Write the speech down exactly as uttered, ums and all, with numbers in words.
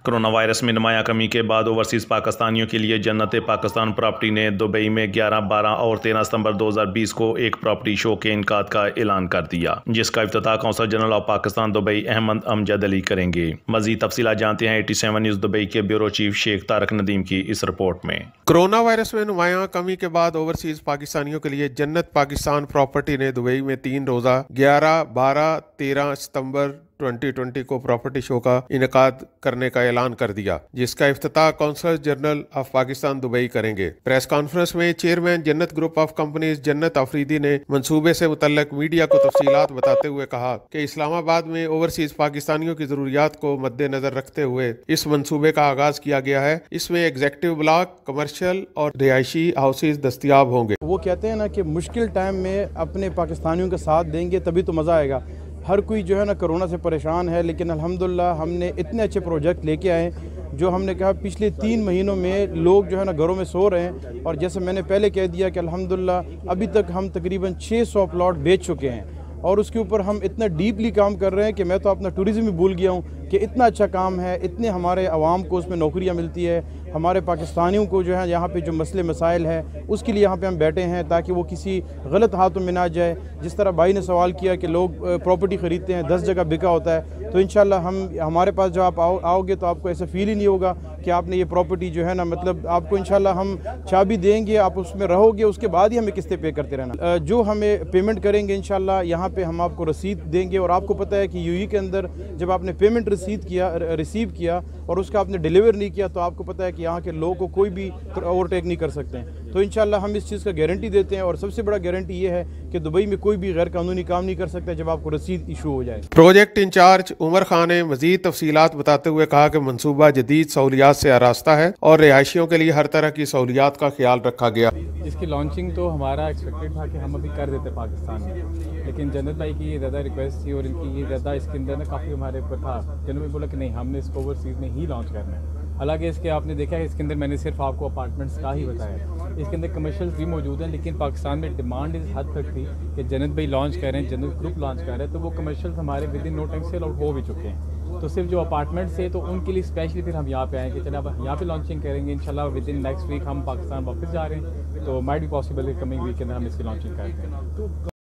Corona virus में नुमाया कमी के बाद ओवरसीज पाकिस्तानियों के लिए जन्नत पाकिस्तान प्रॉपर्टी ने दुबई में ग्यारह, बारह और तेरह सितंबर दो हज़ार बीस को एक प्रॉपर्टी शो के इनकाद का ऐलान कर दिया, जिसका इफ्तिताह consul general of Pakistan Dubai Ahmed Amjad Ali करेंगे। मजीद तफसीलात जानते हैं सत्तासी न्यूज़ दुबई के ब्यूरो चीफ शेख तारक नदीम की इस रिपोर्ट में। कोरोना वायरस में नुमाया कमी के बाद ओवरसीज पाकिस्तानियों के लिए जन्नत पाकिस्तान प्रॉपर्टी ने दुबई में तीन रोजा ग्यारह, बारह, तेरह सितंबर दो हज़ार बीस को प्रॉपर्टी शो का इनकाद करने का ऐलान कर दिया, जिसका इफ्तिताह consul general of Pakistan Dubai करेंगे। प्रेस कॉन्फ्रेंस में chairman Jannat group of companies Jannat Afridi ने मंसूबे से मुतल्लिक मीडिया को तफसीलात बताते हुए कहा कि इस्लामाबाद में ओवरसीज पाकिस्तानियों की जरूरियात को मद्देनजर रखते हुए इस मंसूबे का आगाज किया गया है। इसमें एग्जेक्टिव ब्लॉक, कमर्शियल और रिहायशी हाउसेज दस्तियाब होंगे। वो कहते हैं ना कि मुश्किल टाइम में अपने पाकिस्तानियों का साथ देंगे तभी तो मज़ा आएगा। हर कोई जो है ना कोरोना से परेशान है, लेकिन अल्हम्दुलिल्लाह हमने इतने अच्छे प्रोजेक्ट लेके आए जो हमने कहा पिछले तीन महीनों में लोग जो है ना घरों में सो रहे हैं। और जैसे मैंने पहले कह दिया कि अल्हम्दुलिल्लाह अभी तक हम तकरीबन छह सौ प्लॉट बेच चुके हैं और उसके ऊपर हम इतना डीपली काम कर रहे हैं कि मैं तो अपना टूरिज़्म ही भूल गया हूँ कि इतना अच्छा काम है, इतने हमारे आवाम को उसमें नौकरियाँ मिलती है, हमारे पाकिस्तानियों को जो है यहाँ पे जो मसले मसाइल है उसके लिए यहाँ पे हम बैठे हैं ताकि वो किसी गलत हाथों में ना जाए। जिस तरह भाई ने सवाल किया कि लोग प्रॉपर्टी ख़रीदते हैं, दस जगह बिका होता है, तो इंशाल्लाह हम हमारे पास जब आप आओ आओगे तो आपको ऐसा फील ही नहीं होगा कि आपने ये प्रॉपर्टी जो है ना, मतलब आपको इंशाल्लाह हम चाबी देंगे, आप उसमें रहोगे, उसके बाद ही हमें किस्तें पे करते रहना। जो हमें पेमेंट करेंगे इंशाल्लाह यहाँ पे हम आपको रसीद देंगे। और आपको पता है कि यूएई के अंदर जब आपने पेमेंट रसीद किया रिसीव किया और उसका आपने डिलीवर नहीं किया तो आपको पता है कि यहाँ के लोगों को कोई भी ओवरटेक नहीं कर सकते हैं। तो इंशाल्लाह हम इस चीज़ का गारंटी देते हैं और सबसे बड़ा गारंटी ये है कि दुबई में कोई भी गैर कानूनी काम नहीं कर सकता जब आपको रसीद इशू हो जाए। प्रोजेक्ट इंचार्ज उमर खान ने मजीद तफसीलात बताते हुए कहा कि मनसूबा जदीद सहूलियात से आरास्ता है और रिहायशियों के लिए हर तरह की सहूलियात का ख्याल रखा गया। इसकी लॉन्चिंग तो हमारा एक्सपेक्टेड था कि हम अभी कर देते पाकिस्तान में, लेकिन जन्नत भाई की ये ज़्यादा रिक्वेस्ट थी और इनकी ये ज़्यादा इसके अंदर ना काफ़ी हमारे ऊपर था। जन्नत भाई बोला कि नहीं, हमने इसको ओवरसीज़ में ही लॉन्च करना है। हालांकि इसके आपने देखा है इसके अंदर मैंने सिर्फ आपको अपार्टमेंट्स का ही बताया, इसके अंदर कमर्शियल भी मौजूद हैं, लेकिन पाकिस्तान में डिमांड इस हद तक थी कि जन्नत भाई लॉन्च कर रहे हैं, जन्नत ग्रुप लॉन्च कर रहे हैं, तो वो कमर्शियल हमारे within no time sell out हो भी चुके हैं। तो सिर्फ जो अपार्टमेंट्स है तो उनके लिए स्पेशली फिर हम यहाँ पे आए कि चले अब यहाँ पे लॉन्चिंग करेंगे इंशाल्लाह विद इन नेक्स्ट वीक हम पाकिस्तान वापस जा रहे हैं, तो माइट भी पॉसिबल है कमिंग वीक के अंदर हम इसकी लॉन्चिंग करते हैं।